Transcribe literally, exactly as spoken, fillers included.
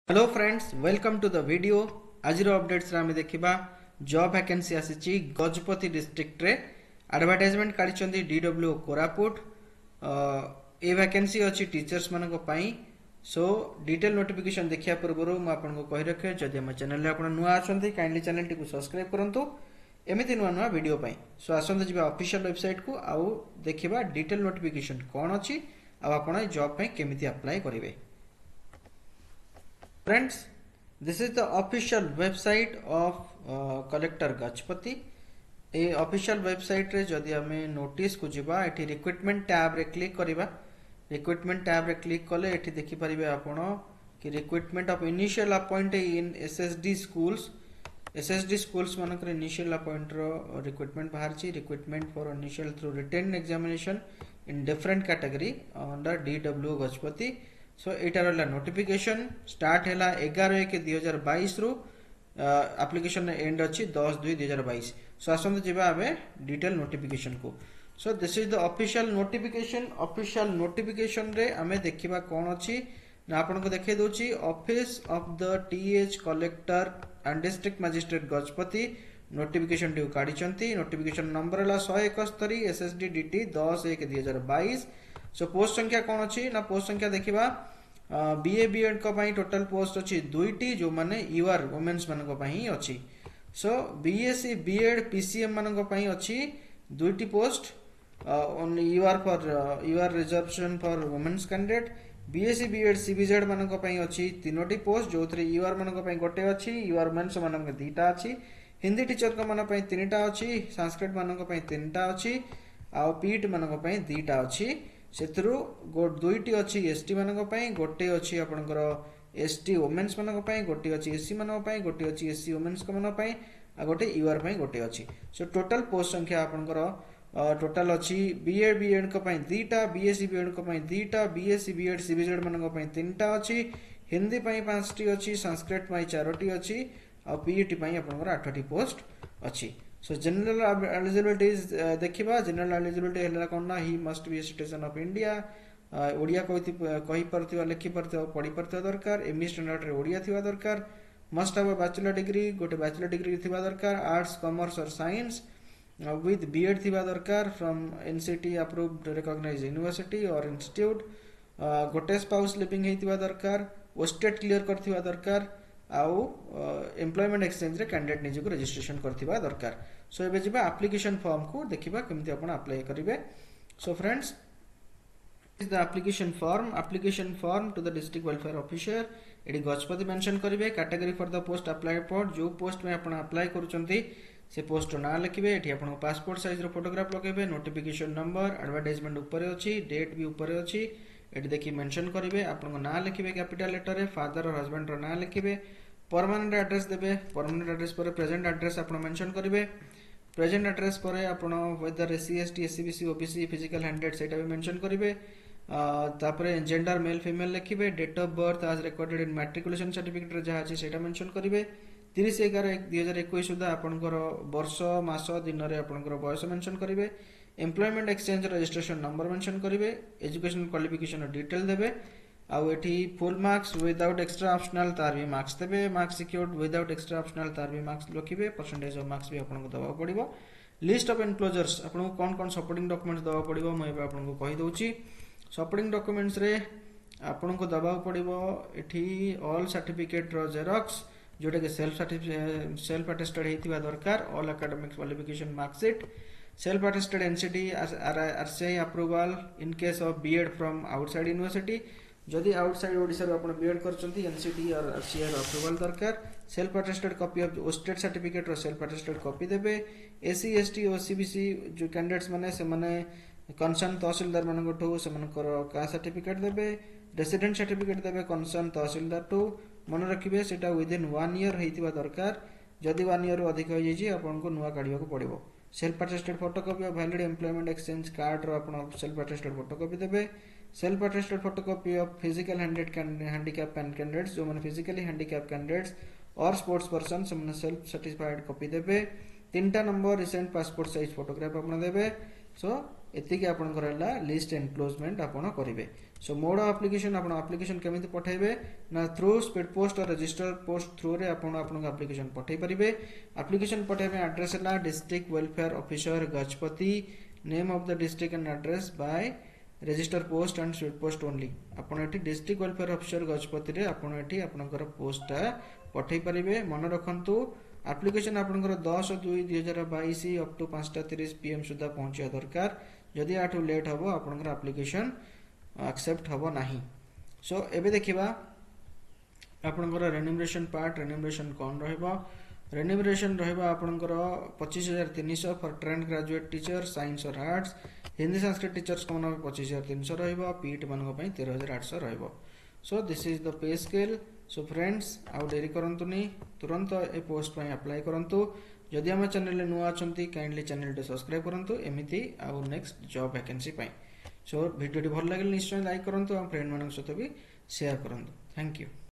Hello friends, welcome to the video. आज updates रे आमे देखिबा जॉब वैकेंसी आसीची गजपति डिस्ट्रिक्ट रे एडवर्टाइजमेंट काढिचंदी डीडब्ल्यू कोरापुट। ए वैकेंसी अछि टीचर्स मानक पई। सो डिटेल नोटिफिकेशन देखिया पूर्व मु आपन को कहि रखे जदि हम चैनल रे आपन नुआ आछंती काइंडली चैनल टी को सब्सक्राइब करंतु एमिति नुआ नुआ वीडियो पई। सो आसंत जिबा ऑफिशियल वेबसाइट को आउ देखिबा डिटेल नोटिफिकेशन कोन अछि आ आपन जॉब पई केमिति अप्लाई करिवे। Friends, this is the official website of uh, collector Gajpati. A official website रे जदि हमें नोटिस को जिबा एठी रिक्रूटमेंट टैब रे क्लिक करिबा। रिक्रूटमेंट टैब रे क्लिक कले एठी देखि परिबे आपण कि recruitment of initial appoint in SSD schools SSD schools मानकर इनिशियल अपॉइंट रो रिक्रूटमेंट बाहर छी। Recruitment for initial through written examination in different category under DW Gajapati. So एटार होला नोटिफिकेशन स्टार्ट हैला ग्यारह एक दो हज़ार बाईस रु एप्लीकेशन एंड अछि दस दुई दो हज़ार बाईस। सो आसंत जिबा आबे डिटेल नोटिफिकेशन को। So this is the official notification. Official notification रे हमें देखिबा कोन अछि ना आपन को देखे दोची office of the TH collector and district magistrate Gajapati notification डी काढी चंती। नोटिफिकेशन नंबर होला एक सौ इकहत्तर एसएसडी डीटी दस एक दो हज़ार बाईस। सो पोस्ट संख्या कौन अच्छी ना पोस्ट संख्या देखिबा बीए बीएड को पई टोटल पोस्ट अच्छी दुईटी जो माने यूआर वुमेन्स मान को पई अच्छी। सो बीएससी बीएड पीसीएम मान को पई अच्छी दुईटी post on UR for UR reservation for womens candidate. BSc BEd CBZ मान को पई अच्छी तीनोटी पोस्ट जो थरे यूआर मान को पई गोटे अच्छी यूआर वुमेन्स मान को दीटा अच्छी। हिंदी टीचर को मान पई तीनटा अच्छी। संस्कृत मान को पई तीनटा अच्छी आ पीट मान को पई दीटा अच्छी। सेथरु गो दुईटी अछि एसटी मानक पई गोटे अछि आपनकर एसटी वुमेन्स मानक पई गोटे अछि एससी मानक पई गोटे अछि एससी वुमेन्स को मानक पई आ गोटे यूआर पई गोटे अछि। सो टोटल पोस्ट संख्या आपनकर टोटल अछि बीएड बीएड को पई दीटा बीएससी बीएड को पई दीटा बीएससी बीएड सीबीजेड मानक पई तीनटा अछि। हिंदी पई पांचटी अछि संस्कृत पई चारोटी अछि आ पीईटी पई आपनकर आठटी पोस्ट अछि। So general eligibility is uh, देखिबा general eligibility हैला कोन he must be a citizen of India। Odia कहि कहि परथिबा लिखि परथिबा पढि परथिबा दरकार। एमई स्टैंडर्ड रे ओडिया थिबा दरकार। Must have a bachelor degree गोटे बैचलर डिग्री थिबा दरकार आर्ट्स कॉमर्स और साइंस विथ बीएड थिबा दरकार from NCT approved recognised university और इंस्टीट्यूट। गोटे स्पाउस लिविंग हेतिबा दरकार। ओस्टेट क्लियर करथिबा दरकार आउ एम्प्लॉयमेंट एक्सचेंज रे कैंडिडेट निज को रजिस्ट्रेशन करथिबा दरकार। सो एबे जिबा एप्लीकेशन फॉर्म को देखिबा केमति आपण अप्लाई करिवे। So friends, is the application form. Application form to the district welfare officer AD Gajapati mention करिवे। Category for the post apply for जो पोस्ट में आपण अप्लाई करूचंती से पोस्ट ना लिखिबे। एठी आपण पासपोर्ट साइज रो फोटोग्राफ लगेबे। नोटिफिकेशन नंबर एडवर्टाइजमेंट ऊपर अछि डेट भी ऊपर अछि एठी देखि मेंशन करिवे। आपण ना लिखिबे कैपिटल लेटर रे फादर और हस्बैंड रो ना लिखिबे। परमानेंट एड्रेस देबे। परमानेंट एड्रेस पर प्रेजेंट एड्रेस आपण मेंशन करिवे। प्रेजेंट एड्रेस पर आपण whether SC ST SC BC OBC physical handed सेटा भी मेंशन करिवे। तापरे जेंडर मेल फीमेल लिखिबे। Date of birth age recorded in matriculation certificate रे जहा अछि सेटा मेंशन करिवे। तीस ग्यारह दो हज़ार इक्कीस सुधा आपनकर वर्ष मास दिन रे आपनकर बयस मेंशन करिवे। Employment exchange registration number mention करिवे। एजुकेशन क्वालिफिकेशन डिटेल देबे। आउ एठी full marks without extra optional तार भी मार्क्स देबे। Marks secured without extra optional तार भी मार्क्स लखिबे। परसेंटेज ऑफ मार्क्स भी आपन को दबा पड़िबो। लिस्ट ऑफ एनक्लोजर्स आपन को कोन कोन सपोर्टिंग डॉक्यूमेंट्स दबा पड़िबो मैं आपन को कहि दोची। सपोर्टिंग डॉक्यूमेंट्स रे आपन को दबा पड़िबो एठी ऑल सर्टिफिकेट रो जेरॉक्स जोटा के सेल्फ सर्टिफिकेट सेल्फ अटेस्टेड हेतिबा दरकार। All academic qualification marksheet self attested NCT RCI approval in case of BEd from outside university. जदि आउटसाइड ओडिसा रो आपण बीएड करचंती एनसीटी और आरसीआई अप्रूवल दरकार। Self attested copy of OSTET certificate रो self attested copy देबे। एससी एसटी ओसीबीसी जो candidates माने से माने कंसर्न तहसीलदार मान गोठो से मानकर का सर्टिफिकेट देबे। रेसिडेंट सर्टिफिकेट देबे कंसर्न तहसीलदार टू मन रखिबे सेटा विद इन वन ईयर हेतिबा दरकार। जदि वन ईयर अधिक हो जाई आपण को नुवा काढिबा को पड़िबो। Self attested photocopy of valid employment exchange card रो आपण सेल्फ अटेस्टेड फोटोकॉपी देबे। Self attested photocopy of physical handicap candidates जो माने फिजिकली हैंडीकैप कैंडिडेट्स और स्पोर्ट्स पर्सन से माने सेल्फ सर्टिफाइड कॉपी देबे। तीनटा number recent passport size photograph आपण देबे। सो एतिक आपनकर हला लिस्ट एनक्लोजमेंट आपण करिवे सो मोड ऑफ एप्लिकेशन आपण एप्लिकेशन केमिति पठाइबे ना थ्रू स्पीड पोस्ट और रजिस्टर पोस्ट थ्रू रे आपण आपण एप्लिकेशन पठाइ परिबे एप्लिकेशन पठाइबे एड्रेस हला district welfare officer Gajapati name of the district and address by register post and speed post only आपण एठी डिस्ट्रिक्ट वेलफेयर ऑफिसर गजपति रे आपण एठी आपनकर पोस्ट पठाइ परिबे मन रखंतु एप्लिकेशन आपनकर दस दुई दुई हजार बाईस अप टू पांचटा तीस पीएम सुधा पहुंचा दरकार जदि आठू लेट हबो आपनकर एप्लिकेशन एक्सेप्ट हबो नाही सो एबे देखिबा आपनकर रेन्यूमरेशन पार्ट रेन्यूमरेशन कोन रहबो रेन्यूमरेशन रहबो आपनकर पच्चीस हजार तीन सौ for trained graduate teacher science और आर्ट्स हिंदी संस्कृत टीचर्स को मन पच्चीस हजार तीन सौ रहबो पीट मानको पई तेरह हजार आठ सौ रहबो so this is the pay scale so friends आउ डेरी करंतुनी तुरंत ए पोस्ट पई अप्लाई करंतु जदि हम चैनल नुआ अछंती काइंडली चैनल टे सब्सक्राइब करंतु एमिति आउ नेक्स्ट जॉब वैकेंसी पई सो वीडियो टी भल लागल निश्चय लाइक करंतु और फ्रेंड मानक सहित भी शेयर करंतु थैंक यू।